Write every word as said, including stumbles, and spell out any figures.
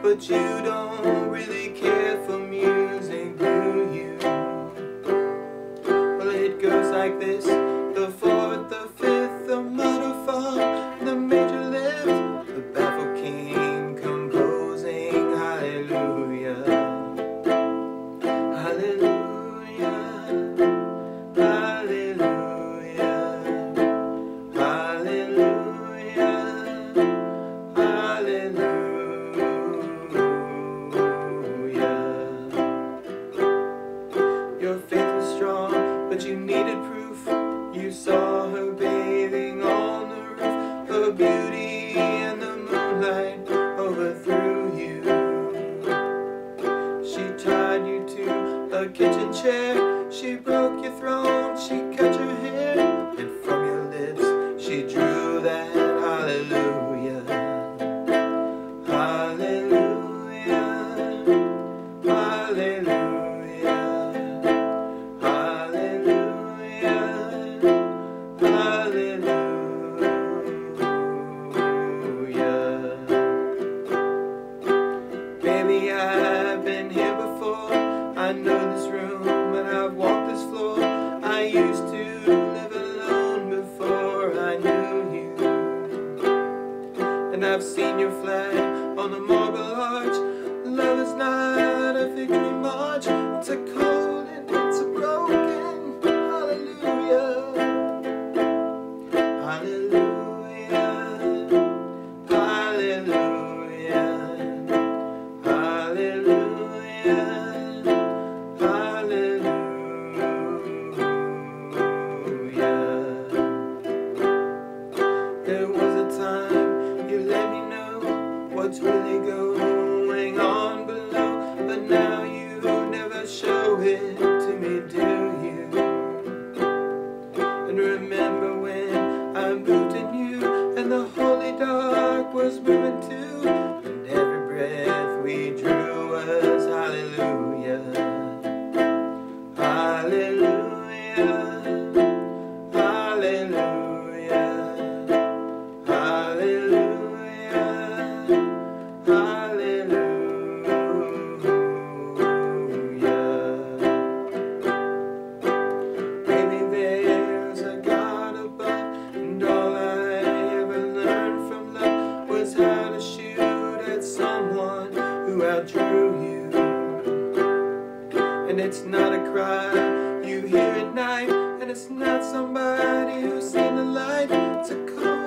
but you don't really care for music, do you? Well, it goes like this: the fourth, the fifth, the minor fall, the major lift, the baffled king composing hallelujah, hallelujah, hallelujah, hallelujah, hallelujah. Your faith was strong, but you needed proof. You saw her bathing on the roof. Her beauty and the moonlight overthrew you. She tied you to a kitchen chair. She broke your throne. She cut your hair. And from your lips she drew that hallelujah, hallelujah, hallelujah, hallelujah, hallelujah. Baby, I've been here before. I know this room and I've walked this floor. I used to live alone before I knew you. And I've seen your flag on the marble arch. Love is not a victory march. It's a cold and it's a broken hallelujah, hallelujah, hallelujah, hallelujah, hallelujah. There was a time you let me know what's really going on below, but now you never show it to me, do you? And remember when I moved in you, and the holy dark was moving too, and every breath we drew was hallelujah, hallelujah, hallelujah, hallelujah, hallelujah. Baby, there's a God above, and all I ever learned from love was how to shoot at someone who outdrew you. And it's not a cry you hear at night, and it's not somebody who's seen the light. It's a call